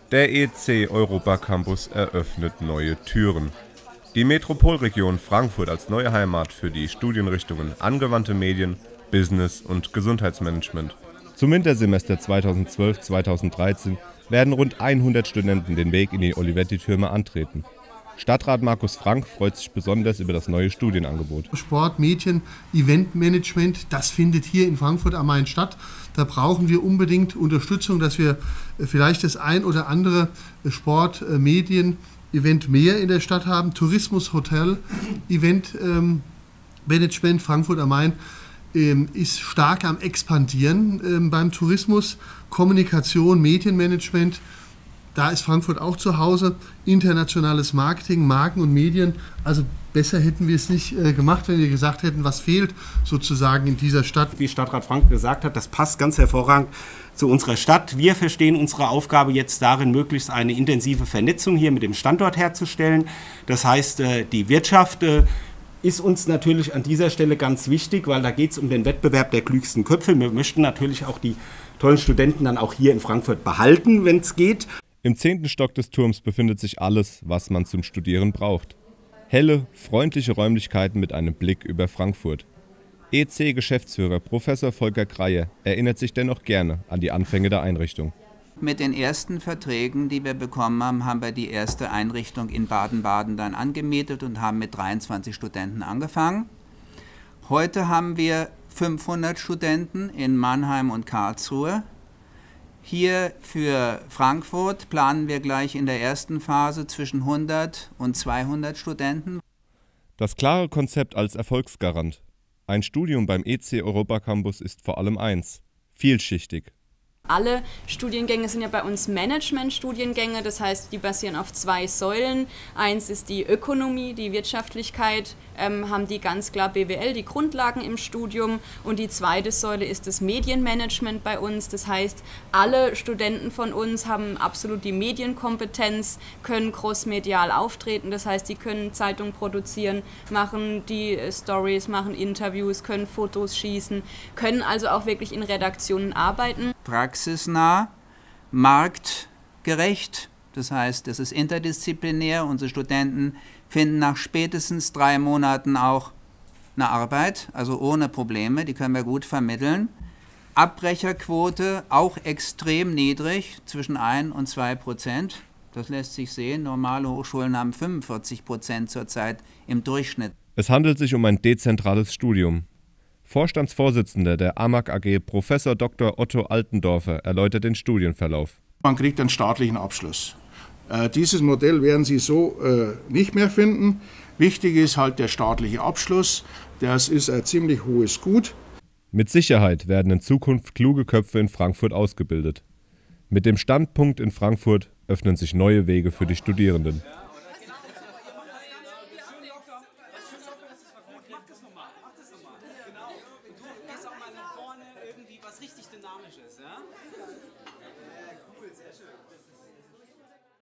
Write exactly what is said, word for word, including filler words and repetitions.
Der E C Europa Campus eröffnet neue Türen. Die Metropolregion Frankfurt als neue Heimat für die Studienrichtungen Angewandte Medien, Business und Gesundheitsmanagement. Zum Wintersemester zweitausendzwölf zweitausenddreizehn werden rund hundert Studenten den Weg in die Olivetti-Türme antreten. Stadtrat Markus Frank freut sich besonders über das neue Studienangebot. Sport, Medien, Eventmanagement, das findet hier in Frankfurt am Main statt. Da brauchen wir unbedingt Unterstützung, dass wir vielleicht das ein oder andere Sport, Medien, Event mehr in der Stadt haben. Tourismus, Hotel, Eventmanagement, Frankfurt am Main ist stark am Expandieren beim Tourismus, Kommunikation, Medienmanagement. Da ist Frankfurt auch zu Hause, internationales Marketing, Marken und Medien. Also besser hätten wir es nicht äh, gemacht, wenn wir gesagt hätten, was fehlt sozusagen in dieser Stadt. Wie Stadtrat Frank gesagt hat, das passt ganz hervorragend zu unserer Stadt. Wir verstehen unsere Aufgabe jetzt darin, möglichst eine intensive Vernetzung hier mit dem Standort herzustellen. Das heißt, äh, die Wirtschaft äh, ist uns natürlich an dieser Stelle ganz wichtig, weil da geht es um den Wettbewerb der klügsten Köpfe. Wir möchten natürlich auch die tollen Studenten dann auch hier in Frankfurt behalten, wenn es geht. Im zehnten Stock des Turms befindet sich alles, was man zum Studieren braucht. Helle, freundliche Räumlichkeiten mit einem Blick über Frankfurt. E C-Geschäftsführer Professor Volker Kreie erinnert sich dennoch gerne an die Anfänge der Einrichtung. Mit den ersten Verträgen, die wir bekommen haben, haben wir die erste Einrichtung in Baden-Baden dann angemietet und haben mit dreiundzwanzig Studenten angefangen. Heute haben wir fünfhundert Studenten in Mannheim und Karlsruhe. Hier für Frankfurt planen wir gleich in der ersten Phase zwischen hundert und zweihundert Studenten. Das klare Konzept als Erfolgsgarant. Ein Studium beim E C Europa Campus ist vor allem eins: vielschichtig. Alle Studiengänge sind ja bei uns Management-Studiengänge, das heißt, die basieren auf zwei Säulen. Eins ist die Ökonomie, die Wirtschaftlichkeit, ähm, haben die ganz klar B W L, die Grundlagen im Studium. Und die zweite Säule ist das Medienmanagement bei uns. Das heißt, alle Studenten von uns haben absolut die Medienkompetenz, können crossmedial auftreten. Das heißt, die können Zeitungen produzieren, machen die Stories, machen Interviews, können Fotos schießen, können also auch wirklich in Redaktionen arbeiten. Praxisnah, marktgerecht, das heißt, das ist interdisziplinär. Unsere Studenten finden nach spätestens drei Monaten auch eine Arbeit, also ohne Probleme, die können wir gut vermitteln. Abbrecherquote auch extrem niedrig, zwischen ein und zwei Prozent. Das lässt sich sehen, normale Hochschulen haben fünfundvierzig Prozent zurzeit im Durchschnitt. Es handelt sich um ein dezentrales Studium. Vorstandsvorsitzender der A M A G A G, Professor Doktor Otto Altendorfer, erläutert den Studienverlauf. Man kriegt einen staatlichen Abschluss. Äh, dieses Modell werden Sie so äh, nicht mehr finden. Wichtig ist halt der staatliche Abschluss. Das ist ein ziemlich hohes Gut. Mit Sicherheit werden in Zukunft kluge Köpfe in Frankfurt ausgebildet. Mit dem Standpunkt in Frankfurt öffnen sich neue Wege für die Studierenden. Vorne irgendwie was richtig Dynamisches, ja? Ja, cool, sehr schön.